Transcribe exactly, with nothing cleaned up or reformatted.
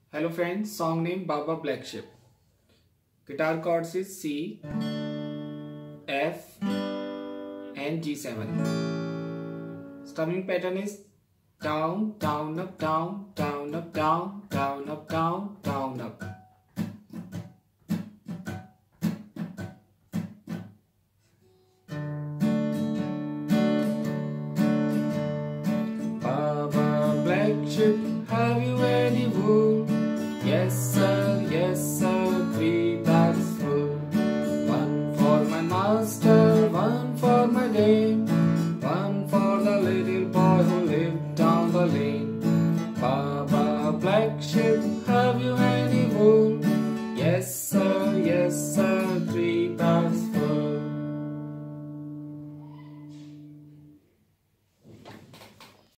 Hello friends, song name Baa Baa Black Sheep. Guitar chords is C, F and G seven. Strumming pattern is down, down, up, down, down, up, down, down, up, down, down, up. Baa Baa Black Sheep, have you any wool? Yes sir, yes sir, three bags full. One for my master, one for my dame, one for the little boy who lived down the lane. Baa Baa Black Sheep,